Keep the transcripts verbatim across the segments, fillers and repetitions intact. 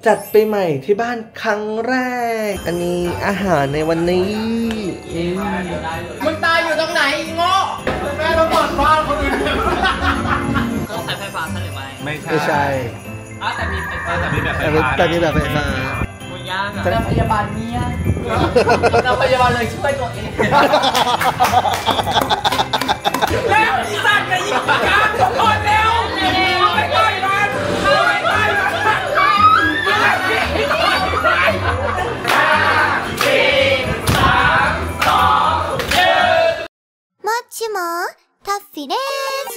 จัดปีใหม่ที่บ้านครั้งแรกอันนี้อาหารในวันนี้มึงตายอยู่ตรงไหนโง่แม่ต้องเปิดบ้านคนอื่นต้องใช้ไฟฟ้าใช่หรือไม่ไม่ใช่ไม่ใช่อ๋อแต่มีไฟฟ้าแต่มีแบบไฟฟ้าแต่มีแบบไฟฟ้ามึงยากอะแต่พยาบาลเนี่ยเราพยาบาลเลยช่วยตัวเองแล้วอีสัตว์กับอีกาทุกคนแล้วเอาไปต่อยมันเอาไปต่อยมันห้าสี่สามสองหนึ่งもちもタッフィです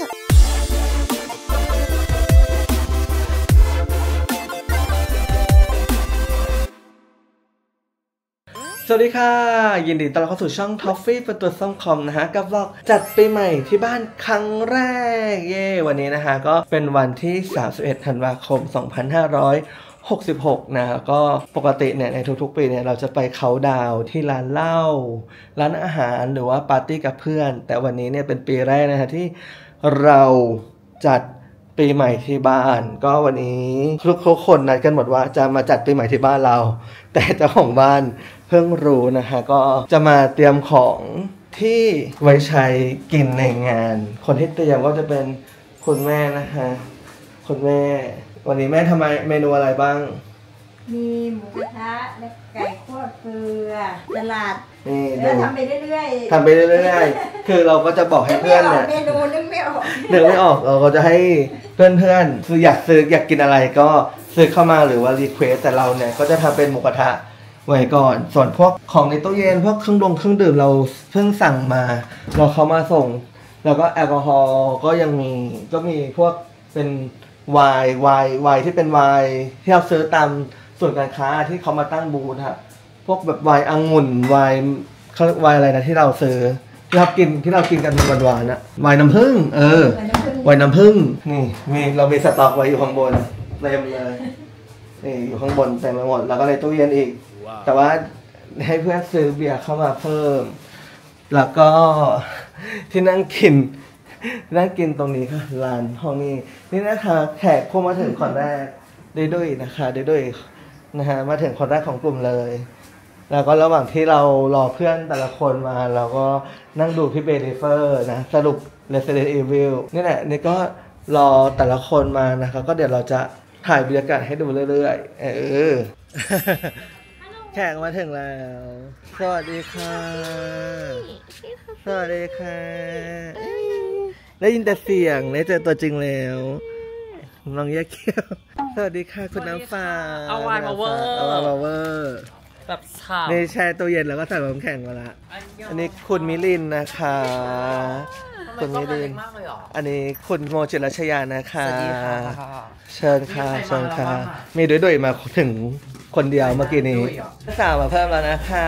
สวัสดีค่ะยินดีต้อนรับเข้าสู่ช่อง Toffee ประตูซ่อมคอมนะฮะกับวล็อกจัดปีใหม่ที่บ้านครั้งแรกเย้วันนี้นะฮะก็เป็นวันที่สามสิบเอ็ดธันวาคมสองพันห้าร้อยหกสิบหกนะก็ปกติเนี่ยในทุกๆปีเนี่ยเราจะไปเค้าท์ดาวน์ที่ร้านเหล้าร้านอาหารหรือว่าปาร์ตี้กับเพื่อนแต่วันนี้เนี่ยเป็นปีแรกนะฮะที่เราจัดปีใหม่ที่บ้านก็วันนี้ทุกคนนัดกันหมดว่าจะมาจัดปีใหม่ที่บ้านเราแต่เจ้าของบ้านเพิ่งรู้นะฮะก็จะมาเตรียมของที่ไว้ใช้กินในงานคนที่เตรียมก็จะเป็นคุณแม่นะฮะคุณแม่วันนี้แม่ทำไมเมนูอะไรบ้างมีหมูกระทะและไก่คั่วเกลือสลัดนี่แล้วทำไปเรื่อยๆทำไปเรื่อยๆคือเราก็จะบอกให้เพื่อนเนี่ยเมนูนึกไม่ออกนึกไม่ออกเราก็จะให้เพื่อนๆคืออยากซื้ออยากกินอะไรก็ซื้อเข้ามาหรือว่ารีเควสแต่เราเนี่ยก็จะทำเป็นหมูกระทะไว้ก่อนส่วนพวกของในตู้เย็นพวกเครื่องดองเครื่องดื่มเราเพิ่งสั่งมาเราเขามาส่งแล้วก็แอลกอฮอล์ก็ยังมีก็มีพวกเป็นไวน์ไวน์ไวน์ที่เป็นไวน์ที่เราซื้อตามส่วนการค้าที่เขามาตั้งบูธครับพวกแบบไวน์องุ่นไวน์เขาไวน์อะไรนะที่เราซื้อที่เรากินที่เรากินกันหวานๆนะไวน์น้ำผึ้งเออไวน์น้ำผึ้งนี่มีเรามีสต็อกไว้อยู่ข้างบนเต็มเลยนี่อยู่ข้างบนเต็มไปหมดแล้วก็ในตู้เย็นอีกแต่ว่าให้เพื่อนซื้อเบียร์เข้ามาเพิ่มแล้วก็ที่นั่งกินนั่งกินตรงนี้ค่ะลานห้องนี้นี่นะคะแขกพวกมาถึงคนแรกด้วยด้วยนะคะด้วยด้วยนะฮะมาถึงคนแรกของกลุ่มเลยแล้วก็ระหว่างที่เรารอเพื่อนแต่ละคนมาเราก็นั่งดูพี่เบลิเฟอร์นะสรุป Resident Evil นี่แหละนี่ก็รอแต่ละคนมานะครับก็เดี๋ยวเราจะถ่ายบรรยากาศให้ดูเรื่อยๆเออแขกมาถึงแล้วสวัสดีค่ะสวัสดีค่ะได้ยินแต่เสียงได้เจอตัวจริงแล้วน้องแยกเขี้ยวสวัสดีค่ะคุณน้ำฟ้าเอาวายมาเวอร์เอาวายมาเวอร์แบบฉ่ำนี่แช่ตู้เย็นแล้วก็ใส่น้ำแข็งมาละอันนี้คุณมิลินนะคะคุณมิลินอันนี้คุณโมจิรัชยานะคะเชิญค่ะเชิญค่ะมีด้วยด้วยมาถึงคนเดียวเมื่อกี้นี้สาวมาเพิ่มแล้วนะคะ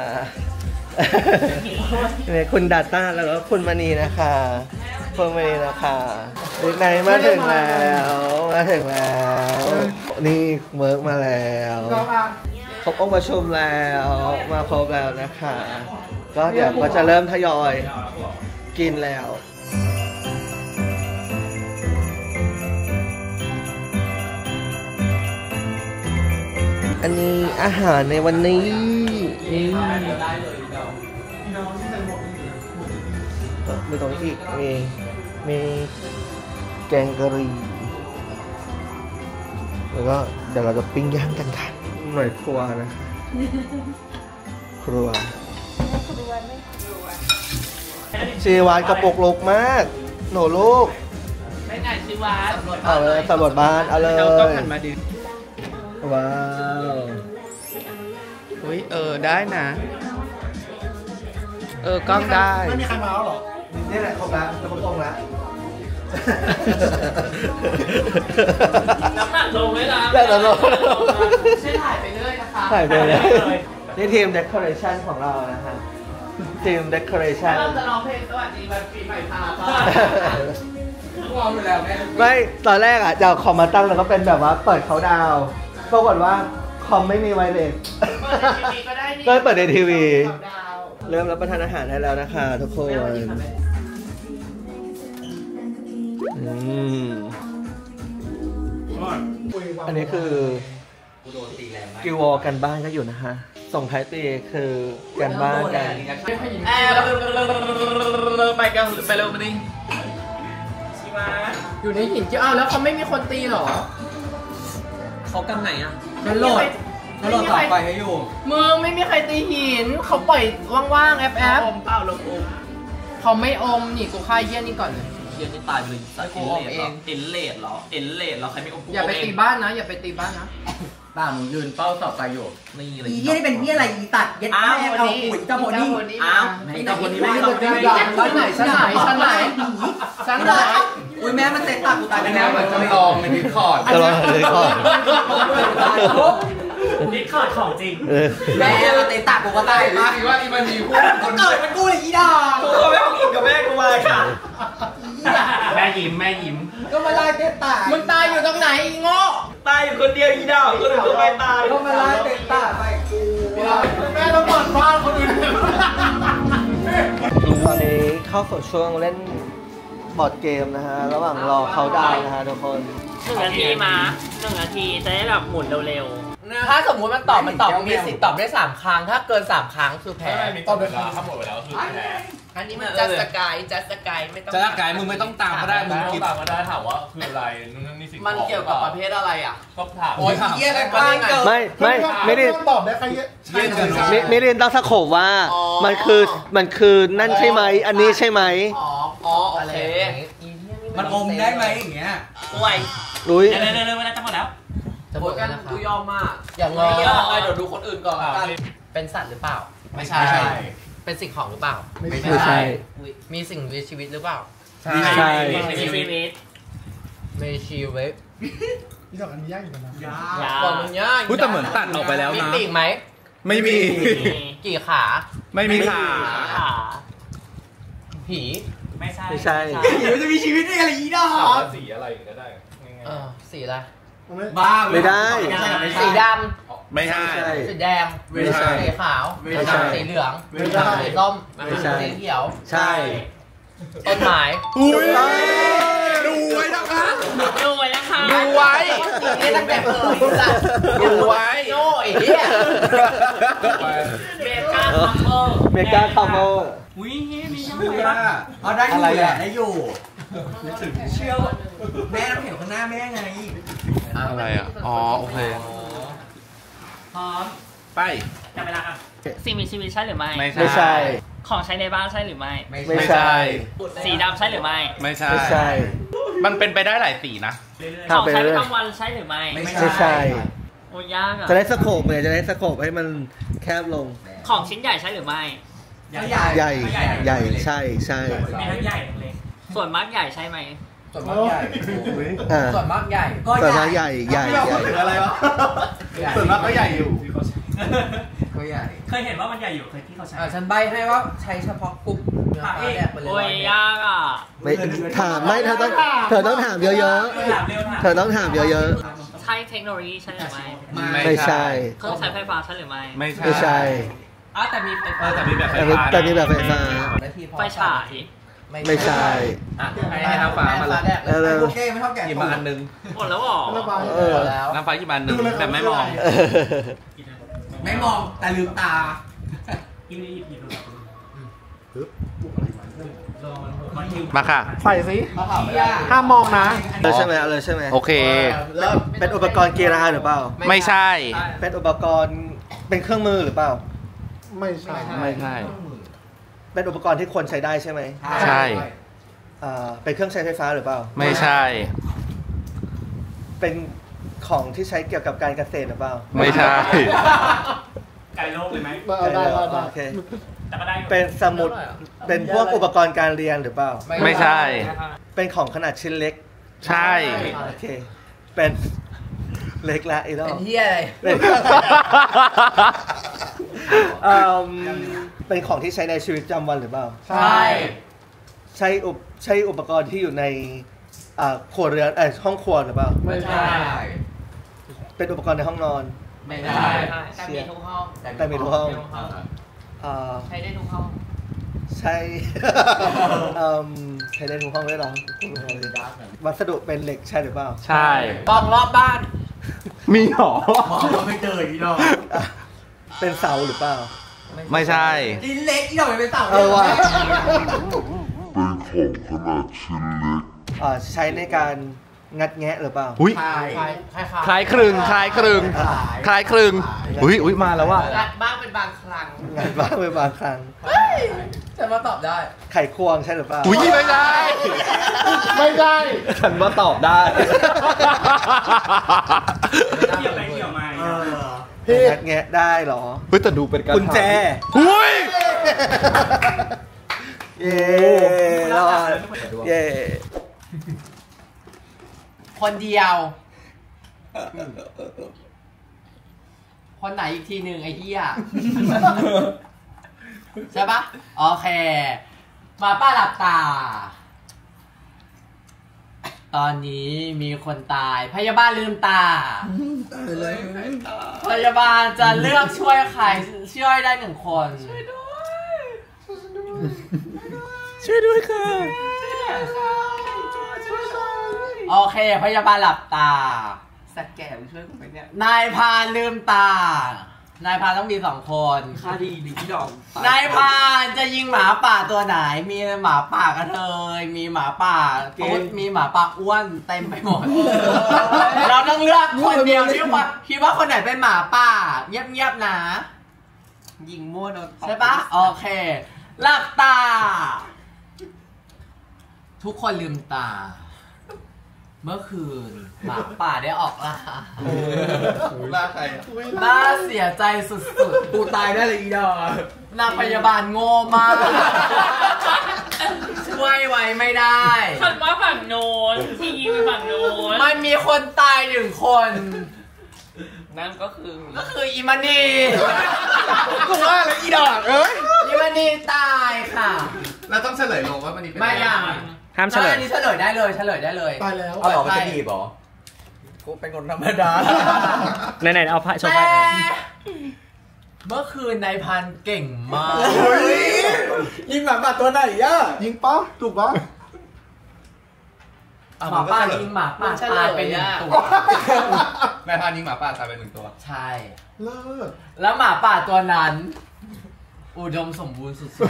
นี่คุณดัตต้าแล้วก็คุณมณีนะคะคุณมณีนะคะเด็กไหนมาถึงแล้วมาถึงแล้วนี่เวิร์กมาแล้วครบองค์ประชุมแล้วมาครบแล้วนะคะก็เดี๋ยวก็จะเริ่มทยอยกินแล้วอันนี้อาหารในวันนี้มีตรงนี้อีกมีมีแกงกะหรี่แล้วก็เดี๋ยวเราจะปิ้งย่างกันค่ะหน่อยครัวนะครัวชีวานกระปุกลูกมากหนูลูกไม่ไงชีวานเอาเลยตำรวจบ้านเอาเลยว้าวอุ้ยเออได้นะเออกล้องได้ไม่มีใครมาแล้วหรอนี่แหละครบแล้วจะครบตรงแล้วน้ำหนักลงไหมล่ะน้ำหนักลงช่วยถ่ายไปเรื่อยนะคะถ่ายไปเลยนี่ทีมเดคอเรชั่นของเรานะฮะทีมเดคอเรชั่นเราจะร้องเพลงสวัสดีวันปีใหม่พาป่ะร้องไปแล้วแม่ไม่ตอนแรกอ่ะจะคอมมาตั้งแล้วก็เป็นแบบว่าเปิดเขาดาวปรากฏว่าคอมไม่มีไวเลสก็เปิดในทีวีเริ่มรับประทานอาหารได้แล้วนะคะทุกคนอืมอันนี้คือกิววอกันบ้านก็อยู่นะฮะส่งท้ายปีคือกันบ้านกันแอบไปกันไปเร็วมาดิชิมาอยู่ในหินเจ้าแล้วเขาไม่มีคนตีหรอเขากำไหนอ่ะฉันโหลดฉันโหลดต่อไปให้อยู่มึงไม่มีใครตีหินเขาปล่อยว่างๆแอบแอบอมเปล่าลงอมเขาไม่อมนี่กูฆ่าเยี่ยนี่ก่อนเลยเยี่ยนี่ตายไปเลยสัตว์เอ็นเลดเหรอเอ็นเลดเหรอเอ็นเลดเหรอใครไม่อมอย่าไปตีบ้านนะอย่าไปตีบ้านนะป้ามึงยืนเป้าต่อไปอยู่นี่เลยอีเยี่ยนี่เป็นเยี่ยอะไรอีตัดเย็ดแม่เอาปุ๋ยเจ้าโพนี่อ้าวไอ้ตาคนนี้ไม่ได้ตัวจริงชั้นไหนชั้นไหนชั้นไหนชั้นไหนอุ้ยแม่มันเตะตักกูตายไปแล้วเหมือนจะลองเป็นดิสคอร์ดจะลองเลยก่อนดิสคอร์ดของจริงแม่มันเตะตักกูก็ตายมาคิดว่าอีมันมีคู่ก็เกิดมันกูเลยอีดากูก็ไม่ของอินกับแม่กูมาค่ะแม่ยิ้มแม่ยิ้มก็มาไล่เตะตักมึงตายอยู่ตรงไหนอีโง่ตายอยู่คนเดียวอีดาวคนอื่นก็ไม่ตายก็มาไล่เตะตักไปกูแม่ต้องเปิดบ้านคนอื่นตอนนี้เข้าสู่ช่วงเล่นบอร์ดเกมนะฮะระหว่างรอเขาดาวน์นะฮะทุกคนหนึ่งนาทีมาหนึ่งนาทีจะได้แบบหมุนเร็วถ้าสมมติมันตอบมันตอบมีสิทธิ์ตอบได้สามครั้งถ้าเกินสามครั้งคือแพ้ตอบได้ครั้งหมดไปแล้วคือแพ้อันนี้มันจัสกายจัสกายไม่ต้องจะร่างกายมึงไม่ต้องตามก็ได้มึงคิดตามก็ได้ถามว่าคืออะไรนู่นนี่สิ่งมันเกี่ยวกับประเภทอะไรอ่ะก็ถามโอ้ยเยี่ยอะไรบ้างเกิดไม่ไม่ไม่ได้ตอบได้ใครเยี่ยกันไม่ไม่ได้ต้องสโคบว่ามันคือมันคือนั่นใช่ไหมอันนี้ใช่ไหมอ๋ออ๋อโอเคมันอมได้ไหมอย่างเงี้ยๆป่วยอุ้ยเร็วๆเร็วๆเวลาจะหมดแล้วจะหมดกันกูยอมมากอย่างงอเดี๋ยวดูคนอื่นก่อนเป็นสัตว์หรือเปล่าไม่ใช่เป็นสิ่งของหรือเปล่าไม่ใช่มีสิ่งมีชีวิตหรือเปล่าไม่ใช่มีชีวิตมีชีวิตนี่ดอกอันนี้ยากอยู่นะยาบอกมันยากพูดแต่เหมือนตัดออกไปแล้วนะมีปีกไหมไม่มีกี่ขาไม่มีขาขาผีไม่ใช่ไม่ใช่มันจะมีชีวิตได้อะไรอีดาถามว่าสีอะไรก็ได้เออสีอะไรบ้าไม่ได้สีดไม่ใช่ำสีแดงไม่ใช่สีขาวไม่ใช่สีเหลืองไม่ใช่สีส้มไม่ใช่สีเขียวใช่ต้นไม้อุ้ยดูไว้นะคะดูไว้นะคะดูไว้นี่ตั้งแต่เกิดสัตว์ดูไว้โง่ไอ้เหี้ยเมกาคัมเมอร์เมกาคาร์โมอุ้ยมีช่างไฟปะเอาได้อยู่แหละได้อยู่เชื่อแม่เราเห็นข้างหน้าแม่ไงอะไรอ่ะ อ๋อ โอเคพร้อมไปจับเวลาครับสิ่งมีชีวิตใช่หรือไม่ไม่ไม่ใช่ของใช้ในบ้านใช่หรือไม่ไม่ใช่สีดำใช่หรือไม่ไม่ใช่ไม่ใช่มันเป็นไปได้หลายสีนะของทำไปใช้เรื่อยกลางวันใช่หรือไม่ไม่ใช่โอ้ยากอ่ะจะได้สโคบเนี่ยจะได้สโคบให้มันแคบลงของชิ้นใหญ่ใช่หรือไม่ใหญ่ใหญ่ใหญ่ใช่ใช่มีทั้งใหญ่ทั้งเล็กส่วนมากใหญ่ใช่ไหมส่วนมากใหญ่อ่าส่วนมากใหญ่ก็ส่วนใหมาญ่กใหญ่ใหญ่ใหญ่อะไรวะ ส่วนมากก็ใหญ่อยู่ก็ใหญ่เคยเห็นว่ามันใหญ่อยู่เคยที่เขาใช้อ่าฉันใบให้ว่าใช้เฉพาะกลุ่มเนื้อปลาแดกไปเลยโอ้ยยากอ่ะไม่ถามไม่เธอต้องเธอต้องถามเยอะถามเร็วๆ เธอต้องถามเยอะใช่เทคโนโลยีใช่หรือไม่ๆ ไม่ใช่เครื่องใช้ไฟฟ้าใช่หรือไม่ไม่ใช่ไม่ใช่อ่ะแต่มีไฟเอฟ้าอแต่มีแบบไฟแต่มีฟ้าแต่มีแบบไฟฟ้าไฟฉายไม่ใช่อ่ะให้ให้น้ำฟ้ามาเลยเออโอเคไม่เท่าแก่หยิบมาอันหนึงหมดแล้วเหรอเออแล้วน้ำฟ้าหยิบมาอันหนึงแบบไม่มองไม่มองแต่ลืมตามาค่ะใส่สิห้ามมองนะเลยใช่ไหมเอาเลยใช่ไหมโอเคแล้วเป็นอุปกรณ์กีฬาหรือเปล่าไม่ใช่เป็นอุปกรณ์เป็นเครื่องมือหรือเปล่าไม่ใช่ไม่ใช่เป็นอุปกรณ์ที่คนใช้ได้ใช่ไหมใช่อ่าเป็นเครื่องใช้ไฟฟ้าหรือเปล่าไม่ใช่เป็นของที่ใช้เกี่ยวกับการเกษตรหรือเปล่าไม่ใช่ไกลโลกเลยไหมเอาได้ได้ได้โอเคแต่ก็ได้อยู่เป็นสมุด เป็นพวกอุปกรณ์การเรียนหรือเปล่าไม่ใช่เป็นของขนาดชิ้นเล็กใช่โอเค เป็นเล็กละอีกรอเป็บนเหี้ยอะไรเป็นเอิ่มเป็นของที่ใช้ในชีวิตประจำวันหรือเปล่าใช่ใช้อุปใช้อุปกรณ์ที่อยู่ในอ่าครัวเรือนเออห้องครัวหรือเปล่าไม่ใช่เป็นอุปกรณ์ในห้องนอนไม่ใช่แต่มีทุกห้องแต่มีทุกห้องอ่าใช้ได้ทุกห้องใช่เอิ่มใช้ได้ทุกห้องด้วยเหรอวัสดุเป็นเหล็กใช่หรือเปล่าใช่กล่องรอบบ้านมีหรอหมอไม่เจออีดอกเป็นเสาหรือเปล่าไม่ใช่ดินเล็กอีดอกเป็นเต่าเออว่ะเป็นของขนาดชิ้นเล็กอ่าใช้ในการงัดแงะหรือเปล่าอุ้ยคลายคลายคลายคล้ายคลึงคล้ายคลึงคล้ายคลึงอุ้ยอุ้ยมาแล้วว่ะงัดบ้างเป็นบางครั้งงัดบ้างเป็นบางครั้งฉันมาตอบได้ไขควงใช่หรือเปล่าอุ้ยไม่ได้ไม่ได้ฉันว่าตอบได้เกี่ยวไปเกี่ยวมาเอองัดแงะได้เหรอเฮ้ยแต่ดูเป็นการกุญแจอุ้ยเย้รอดเย้คนเดียว คนไหนอีกทีหนึ่งไอ้เหี้ย ใช่ปะโอเค มาป้าหลับตา ตอนนี้มีคนตาย พยาบาลลืมตา พยาบาลจะเลือกช่วยใครช่วยได้หนึ่งคน ช่วยด้วยช่วยด้วยค่ะโอเค พยาบาลหลับตาสักแก่ช่วยผมไปเนี่ยนายพานลืมตา นายพานต้องมีสองคนค่าดีดีที่ดอกนายพานจะยิงหมาป่าตัวไหน มีหมาป่ากระเทย มีหมาป่าตุ๊ดมีหมาป่าอ้วนเต็มไปหมด เราต้องเลือกคนเดียวที่ว่าคิดว่าคนไหนเป็นหมาป่า เงียบๆนะยิงมั่วโดนใช่ปะโอเค หลับตา ทุกคนลืมตา เมื่อคืนหมาป่าได้ออกล่าล่าใครน่าเสียใจสุดๆกูตายได้เลยอีดอกนางพยาบาลโง่มาก ช่วยไว้ไม่ได้ฉันว่าฝั่งโน้นที่ยิงไปฝั่งโน้นมันมีคนตายหนึ่งคนนั่นก็คือก็คืออีมานีกูว่าอะไรอีดอกเอ้ยอีมานีตายค่ะเราต้องเฉลยลงว่ามันนี่เป็นไม่ยังห้ามเฉลยอันนี้เฉลยได้เลยเฉลยได้เลยตายแล้วเอาหรอมันจะบีบเหรอกูเป็นคนธรรมดาไหนๆเอาพระโชว์พแต่ระเมื่อคืนนายพันเก่งมากยิงหมาป่าตัวไหนอ่ะยิงป๊อถูกปะหมาป่ายิงหมาป่าตายไปหนึ่งตัวนายพานิงหมาป่าตายไปหนึ่งตัวใช่เลิศแล้วหมาป่าตัวนั้น อุดมสมบูรณ์สุด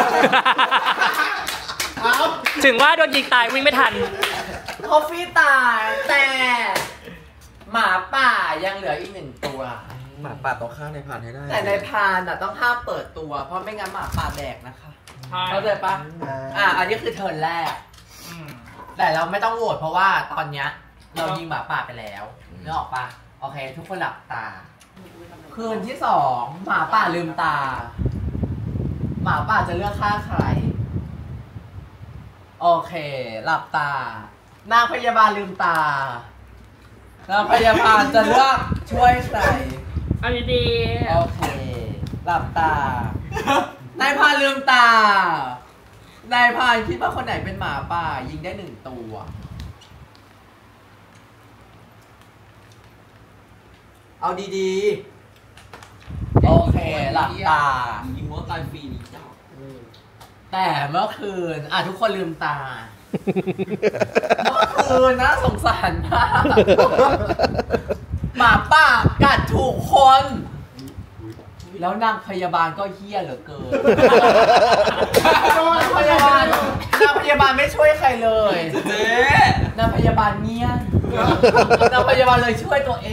ถึงว่าโดนยิงตายวิ่งไม่ทันๆ คอฟฟี่ตายแต่หมาป่ายังเหลืออีกหนึ่งตัวหมาป่าต้องฆ่าในผ่านให้ได้แต่ในพานอ่ะต้องห้ามเปิดตัว เพราะไม่งั้นหมาป่าแดกนะคะ เข้าใจปะอ่ะอันนี้คือเทิร์นแรก แต่เราไม่ต้องโหวตเพราะว่าตอนเนี้ยเรายิงหมาป่าไปแล้วนึกออกปะโอเค ทุกคนหลับตา คืนที่สองหมาป่าลืมตา หมาป่าจะเลือกฆ่าใคร โอเค หลับตานางพยาบาลลืมตานางพยาบาลจะเลือกช่วยใครเอาดีโอเค หลับตา นายพานลืมตา นายพานคิดว่าคนไหนเป็นหมาป่า ยิงได้หนึ่งตัว เอาดีๆ โอเค หลับตายิงมั่วตายฟรีนี่จ้าแต่เมื่อคืน อ่ะทุกคนลืมตา เมื่อคืนนะสงสารมากหมาป่ากัดถูกคน แล้วนางพยาบาลก็เฮี้ยเหลือเกินนางพยาบาลนางพยาบาลไม่ช่วยใครเลยนางพยาบาลเงียบนางพยาบาลเลยช่วยตัวเอง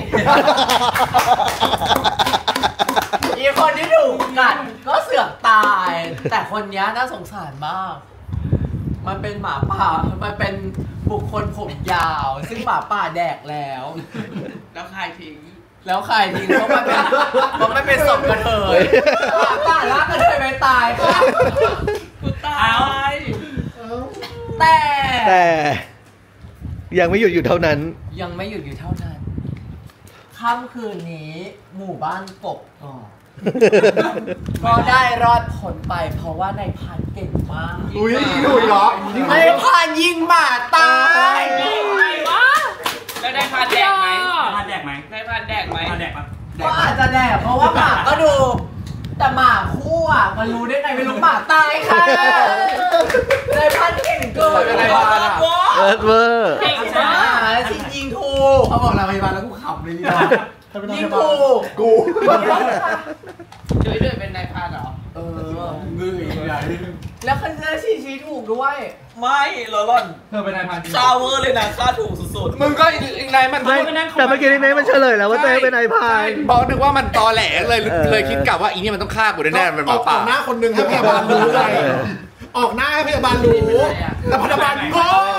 อีกคนที่ถูกกัดก็เสือกตาย แต่คนนี้น่าสงสารมาก มันเป็นหมาป่า มันเป็นบุคคลผมยาว ซึ่งหมาป่าแดกแล้วแล้วใครทิ้งแล้วใครทิ้งเพราะมันเป็นเพราะมันเป็นศพกระเทยหมาป่าลากกระเทยไปตายค่ะกูตายแต่แต่ยังไม่หยุดอยู่เท่านั้นยังไม่หยุดอยู่เท่านั้นค่ำคืนนี้หมู่บ้านกบกอกก็ได้รอดผลไปเพราะว่านายพานเก่งมากอุ้ยดูเหรอนายพานยิงหมาตายๆไหนวะแล้วได้พานแดกไหมยอดพานแดกไหมได้พานแดกไหมพานแดกปะก็อาจจะแดกเพราะว่าหมาก็ดูแต่หมาคู่อ่ะมันรู้ได้ไงไม่รู้หมาตายค่ะนายพันเก่งเกินอะไรวะเอิร์ธเวอร์เก่งมากจริงยิงถูกเขาบอกเราพยาบาลแล้วกูขับเลยนี่ยิงถูกกูช่วยด้วยเป็นนายพันเหรอเอองื้อใหญ่แล้วคันเนอร์ชี้ชี้ถูกด้วยไม่โรลอนเธอเป็นนายพันคาเวอร์เลยนะค่าถูกสุดมึงก็อีกนายมันไม่แต่เมื่อกี้นี้มันเฉลยแล้วว่าตัวเองเป็นนายพรานบอกนึกว่ามันตอแหลเลยเออเลยคิดกลับว่าอีนี่มันต้องฆ่ากูแน่ๆมันหมาอป่าอกหน้าคนหนึ่งให้พยาบาลรู้เลยออกหน้าให้พยาบาลรู้แต่พยาบาลโง่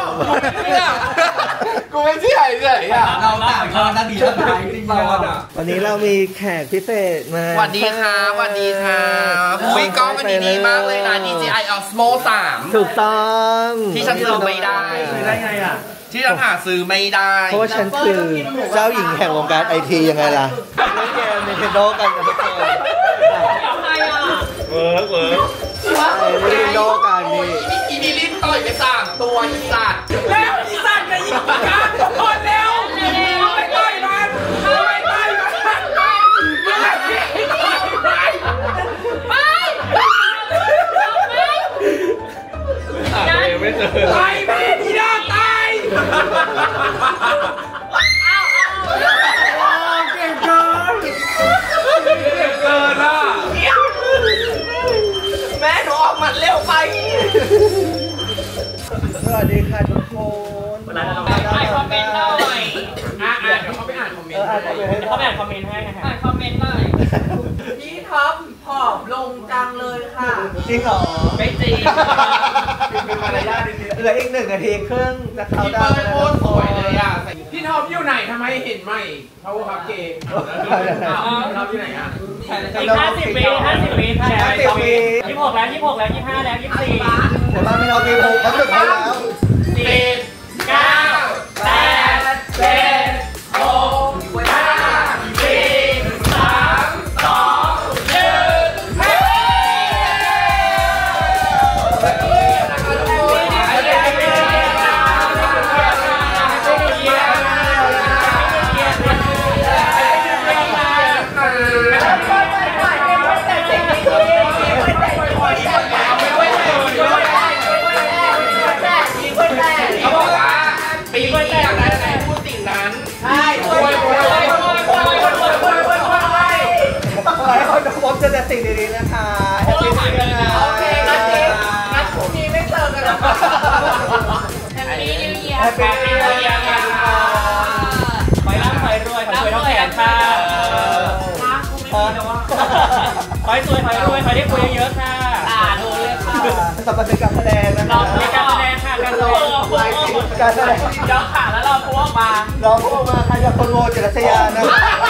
กูไม่เชื่อเลยอ่ะเราต่างกันนะดีแล้วตายจริงๆอ่ะวันนี้เรามีแขกพิเศษมาสวัสดีครับสวัสดีครับคุยกล้องกันดีๆมากเลยนะ ดี จี ไอ Osmo สามถูกต้องที่ฉันซื้อไม่ได้ได้ไงอ่ะที่ฉันหาซื้อไม่ได้เพราะว่าฉันคือเจ้าหญิงแห่งวงการไอทียังไงล่ะเล่นเกม Nintendo กันกับทุกคนใครอ่ะๆเวิร์กเวิร์กไอ้ Nintendo กันนี่อีนี่ลิ้นต่อยไปสามตัวอีสัตว์แล้วอีสัตว์กับอีกาทุกคนแล้วเอาไปต่อยมันเอาไปต่อยมันเอาไปต่อยมันไม่เจอตายแม่ที่น่าตายเก่งเกินเกินอ่ะแม่หนูออกหมัดเร็วไปสวัสดีค่ะทุกคนอ่านคอมเมนต์หน่อยอ่ะอ่ะเดี๋ยวเขาไปอ่านคอมเมนเอต์ออ่านคอมเมนต์ให้เขาแบ่งคอมเมนต์ให้อ่านคอมเมนต์หน่อยพี่ท็อปผอมลงจังเลยค่ะจริงเหรอไม่จริงมีมารยาทนิดเหลืออีกหนึ่งนาทีครึ่งจะเข้าดาวน์โคตรสวยเลยอ่ะพี่ท็อปอยู่ไหนทำไมเห็นใหม่เขาครับเกมพี่ท็อปอยู่ไหนอ่ะอีกห้าสิบวิห้าสิบวิแชร์ไปวิยี่สิบหกแล้วยี่สิบหกแล้วยี่สิบห้าแล้วยี่สิบสี่แต่บ้านไม่เอาปีหกเขาถึงแล้วสิบเก้าแปดเจ็ดหกห้าสี่สามสองหนึ่งเขาบอกว่าปีนี้อยากได้อะไรพูดสิ่งนั้นใช่โวยโวยโวยโวยโวยโวยโวยโวยโวยโวยขอให้เขาพบเจอแต่สิ่งดีๆนะคะแฮปปี้นิวเยียร์โอเคงั้นเองงั้นพรุ่งนี้ไม่เจอกันแล้วแฮปปี้นิวเยียร์แฮปปี้นิวเยียร์ค่ะขอให้ร่ำขอให้รวยขอให้รวยทั้งแขนค่ะขอให้สวยขอให้รวยขอให้ได้คุยเยอะๆค่ะอ่าดูเลยค่ะต่อไปเป็นการแสดงนะรอในการแสดงค่ะการแสดงการแสดงเดี๋ยวขาแล้วเราพวกมาเราพวกมาใครจะคนโวจิรัชยานะ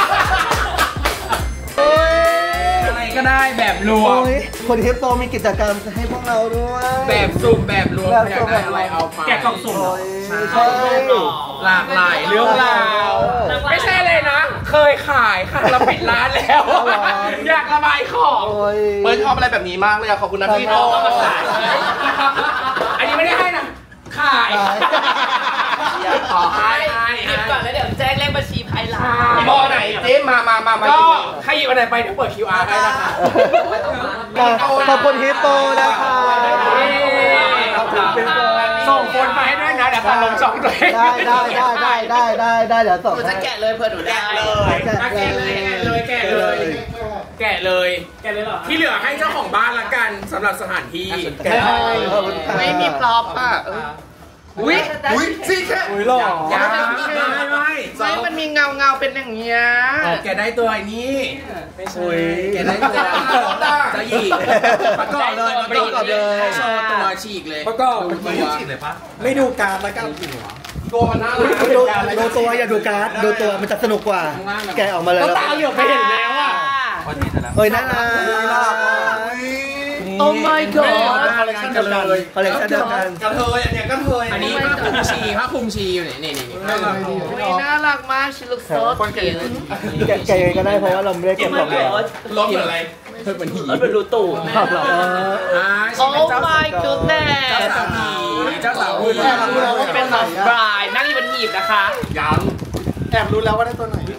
อะไรก็ได้แบบรวมโอ้ยคนเทปโปมีกิจกรรมให้พวกเราด้วยแบบสุ่มแบบรวมอยากได้อะไรเอาไปแกะกล่องสุ่มโอ้ยใช่หลากหลายเรื่องราว ไม่ใช่เลยนะ เคยขายค่ะเราปิดร้านแล้ว อยากระบายของโอ้ยเปิ้ลชอบอะไรแบบนี้มากเลยอะขอบคุณนะพี่น้องขอบคุณค่ะอันนี้ไม่ได้ให้นะ ขายอยากขอให้หยิบก่อนแล้วเดี๋ยวแจ้งเลขบัญชีภายหลังบอไหนเจ๊มามามามาก็ใครหยิบอันไหนไปเดี๋ยวเปิด คิว อาร์ ให้นะคะขอบคุณฮิปโปนะคะขอบคุณฮิปโปส่งคนมาให้ด้วยนะ เดี๋ยวพันลงช่องตัวเองได้ได้ได้ได้ได้ได้ได้เดี๋ยวส่งหนูจะแกะเลยเพื่อหนูได้แกะเลยแกะเลย แกะเลย แกะเลยแกะเลยเหรอที่เหลือให้เจ้าของบ้านละกันสำหรับสถานที่แกะให้ขอบคุณค่ะไม่มีพร็อพอ่ะอุ้ยอุ้ยสิแค่อุ้ยหล่อยังไม่ไม่ไม่มันมีเงาเงาเป็นอย่างเงี้ยแกได้ตัวไอ้นี้ไม่ใช่แกได้ตัวจะหยิกประกอบเลยประกอบเลยโชว์ตัวฉีกเลยประกอบตัวฉีกเลยปะไม่ดูการแล้วกันตัวมันน่ารักดูดูตัวอย่าดูการ์ดดูตัวมันจะสนุกกว่า แกะออกมาเลยตาเหลือกไปเห็นแล้วอ่ะเฮ้ยน่ารักโอ้ my god คอลเลคชันเดียวกันคอลเลคชันเดียวกันกระเทยอันเนี้ยกระเทยอันนี้ผ้าคลุมชีผ้าคลุมชีอยู่นี่นี่นี่น่ารักดีน่ารักมากชิลุกโซคนเก๋แกะแกะยังไงก็ได้เพราะว่าเราไม่ได้เก็บของแล้วรถเหมือนอะไรเธอเป็นหีเป็นรูตู่ขอบเราอ่าโอ้ my goodness เจ้าสาวผีเจ้าสาวผู้เป็นแบบบรายนั่งอยู่บนหีบนะคะยังแอบรู้แล้วว่าได้ตัวไหนแ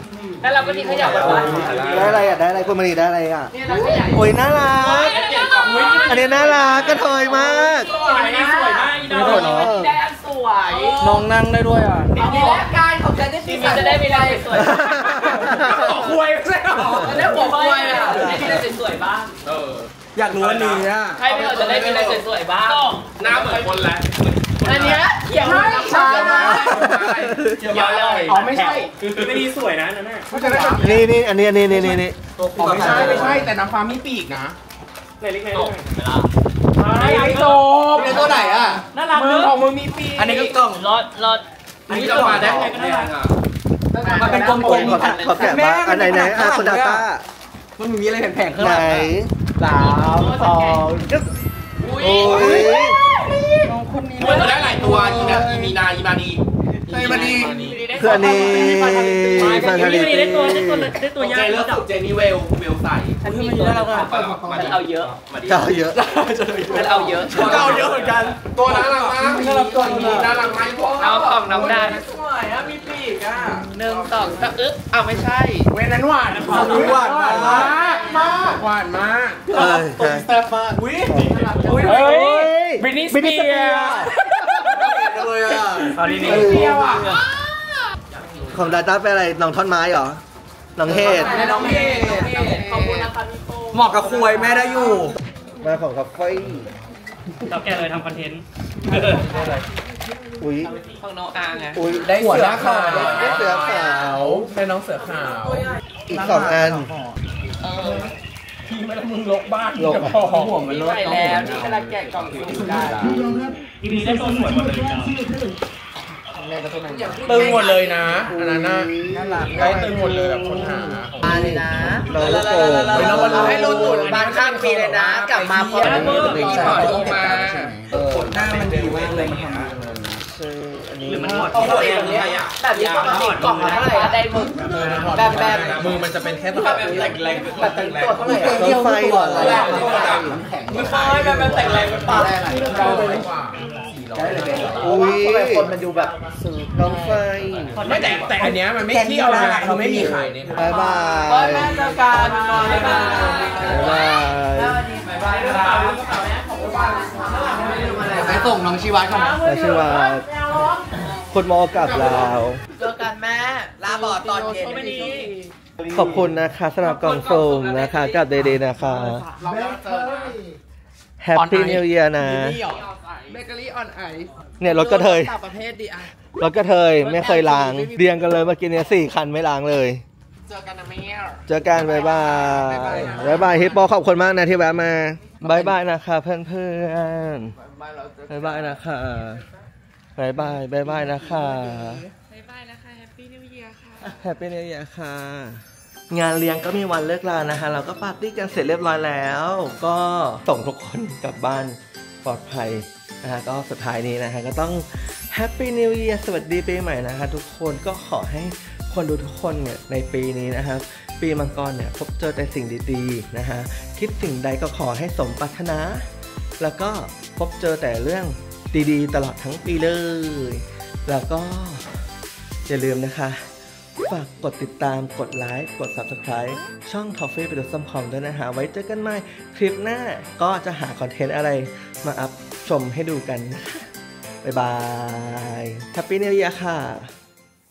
แล้วเราก็ทิ้งขยะไว้บ้านได้อะไรอ่ะได้อะไรคุณมณีได้อะไรอ่ะเนี่ยเราขยะโอ้ยน่ารักอันนี้น่ารักกระเทยมากสวยนะสวยมากอีดอกแดงสวยน้องนั่งได้ด้วยอ่ะอันนี้แลกการของฉันได้ที่จะได้มีอะไรสวยคุยใช่หรอแล้วหัวคุยอ่ะได้มีอะไรสวยบ้างเอออยากรู้อันนี้อ่ะใครไม่เราจะได้มีอะไรสวยบ้างหน้าเหมือนคนแหละอันเนี้ยเขียวไม่ใช่เขียวเลยอ๋อไม่ใช่คือไม่ดีสวยนะนั่นน่ะนี่นี่อันนี้อันนี้นี่นี่นี่ไม่ใช่ไม่ใช่แต่น้ำฟ้ามีปีกนะไหนเล็กไหนไม่ไม่จบเป็นตัวไหนอ่ะน่ารักมือของมือมีปีกอันนี้ก็กล่องรถรถอันนี้จะมาได้ไงก็ได้อ่ะมันเป็นกลมขอแกะขอแกะบ้างอันไหนไหนอ่ะคุณดาต้ามันมีอะไรแผงๆข้างไหหนลังสามสองจึ๊กอุ้ยโอ้ยน้องคนนี้มันจะได้หลายตัวอีนะอีมีนาอีมานีใช่มาดีคืออันนี้ฟานาลิตี้ได้ตัวได้ตัวได้ตัวเจยากเลือกสุดเจนี่เวลเวลใส่ฉันมีตัวแล้วก็มันเอาเยอะจะเอาเยอะมันเอาเยอะก็เอาเยอะเหมือนกันตัวน่ารักมากน่ารักตัวนี้น่ารักมากพวกเอาของน้องดันสวยอ่ะมีปีกอ่ะหนึ่งสองสามอึ๊บอ้าวไม่ใช่เว้นนั้นหวานนะครับหวานมากมากหวานมากเอ้ยแซ่บมากอุ้ยเฮ้ยบรินิสบินนี่สเปียร์เลยอ่ะอันนี้นี่เปรี้ยวอ่ะของดาต้าเป็นอะไรน้องท่อนไม้เหรอน้องเฮดน้องเฮขอบคุณนะคะพี่โป้เหมาะกับคุยแม่ได้อยู่มาของคาเฟ่เราแกเลยทำคอนเทนต์อุ้ยของน้องอาไงอุ้ยได้เสือขาวได้เสือขาวได้น้องเสือขาวอีกสองอันพี่ไม่ต้องมึงลกบ้านลกพอหัวมันลดใส่แล้วนี่กำลังแกะกล่องสุ่มได้ทีนี้ได้ตัวสวยหมดเลยตึงหมดเลยนะอันนั้นน่ะได้ตึงหมดเลยแบบคนหามาเลยนะน้องลูกโป่งเฮ้ยน้องบอลลูนให้ลุ้นหมุนบ้านข้างปีเลยนะ กลับมาพร้อมมือมีถอดลงมาหน้ามันดีมากเลยอันนี้หรือมันถอดโอ้โหอย่างนี้แบบนี้ปกติกล่องละเท่าไหร่ได้หมึกแบบแบบมือมันจะเป็นแค่แบบแต่งแรงแบบแต่งตัวเท่าไหร่น้องไฟเหรอไม่ค่อยแบบแบบแต่งแรงเป็นปากเราไปเลยกว่าอุ้ยทำไมคนมันดูแบบน้องไฟไม่แต่แต่อันเนี้ยมันไม่เที่ยวนะเขาไม่มีขายในไทบายยบาโอ้ยยแม่เจอกันบ๊ายบายบายบายบ๊ายบายครับไปส่งน้องชีวัตเข้ามาแล้วชื่อว่าคุณโมกับเราเจอกันแม่ลาบอดตอนเย็นวันนี้ขอบคุณนะคะสำหรับกล่องสุ่มนะคะกับเดเดนะคะ Happy New Year นะเบเกอรี่ออนไอซ์เนี่ยรถกระเทยต่างประเภทดิอ่ะรถกระเทยไม่เคยล้างเรียงกันเลยเมื่อกี้เนี่ยสี่คันไม่ล้างเลยเจอกันนะแม่เจอกันบ๊ายบายบ๊ายบายฮิปโปขอบคุณมากนะที่แวะมาบ๊ายบายนะคะเพื่อนเพื่อนบ๊ายบายนะคะบ๊ายบายบ๊ายบายนะคะบ๊ายบายนะคะแฮปปี้นิวเยียร์ค่ะแฮปปี้นิวเยียร์ค่ะ งานเลี้ยงก็มีวันเลิกลานะคะเราก็ปาร์ตี้กันเสร็จเรียบร้อยแล้ว ก็ส่งทุกคนกลับบ้านปลอดภัยนะฮะก็สุดท้ายนี้นะฮะก็ต้องแฮปปี้นิวเยียร์สวัสดีปีใหม่นะคะทุกคนก็ขอให้คนดูทุกคนเนี่ยในปีนี้นะครับปีมังกรเนี่ยพบเจอแต่สิ่งดีๆนะฮะคิดสิ่งใดก็ขอให้สมปรารถนา แล้วก็พบเจอแต่เรื่องดีๆตลอดทั้งปีเลยแล้วก็อย่าลืมนะคะฝากกดติดตามกดไลค์กด ซับสไครบ์ ช่อง Toffee ไปดูซัมคอมด้วยนะฮะไว้เจอกันใหม่คลิปหน้าก็จะหาคอนเทนต์อะไรมาอัพชมให้ดูกันนะคะบ๊ายบาย Happy New Year ค่ะ